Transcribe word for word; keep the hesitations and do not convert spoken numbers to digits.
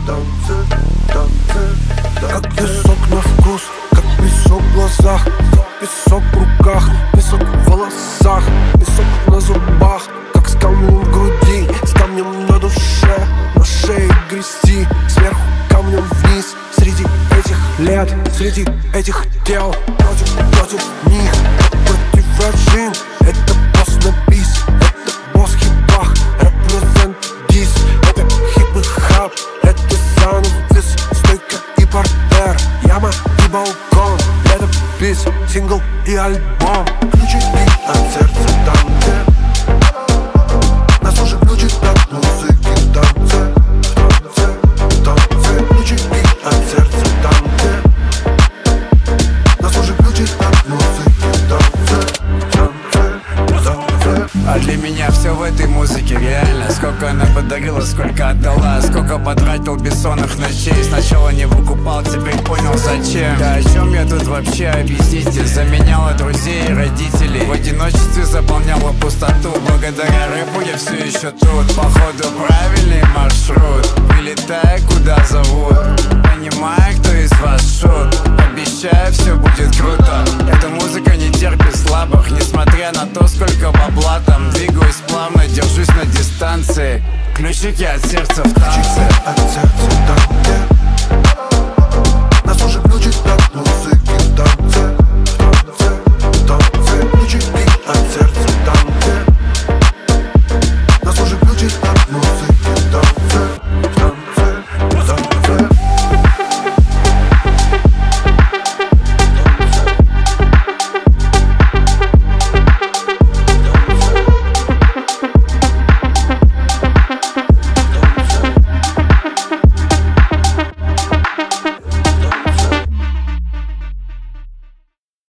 танце, танце. Как песок на вкус, как песок в глазах, как песок в руках, песок в волосах, песок на зубах, как с камнем в груди, с камнем на душе, на шее грести, сверху камнем вниз. Среди этих лет, среди этих тел, против, против них, против вражин. Это босс на бис, это босс хип-бах, represent this. Это хип и хаб, это занавес, стойка и портер, яма и балкон. Это бис, сингл и альбом. Ключики от сердца там, где нас уже ключит от музыки в танце, в танце, в танце. Ключики от сердца там, где нас уже ключит от музыки в танце, в танце, в танце. А для меня все в этой музыке реально. Сколько она подарила, сколько отдала, сколько потратил бессонных ночей. Сначала не выкупал, теперь понял зачем. Да о чем я тут вообще, объясните? Заменяла друзей и родителей, в одиночестве заполняла пустоту. Благодаря рэпу я все еще тут. Походу правильный маршрут, прилетая куда зовут. Понимаю, кто из вас шут. Обещаю, все будет круто. Эта музыка не терпит слабых, несмотря на то, сколько бабла там. Двигаюсь плавно, держусь на дистанции. Ключики от сердца в танце. Ключики от сердца там, где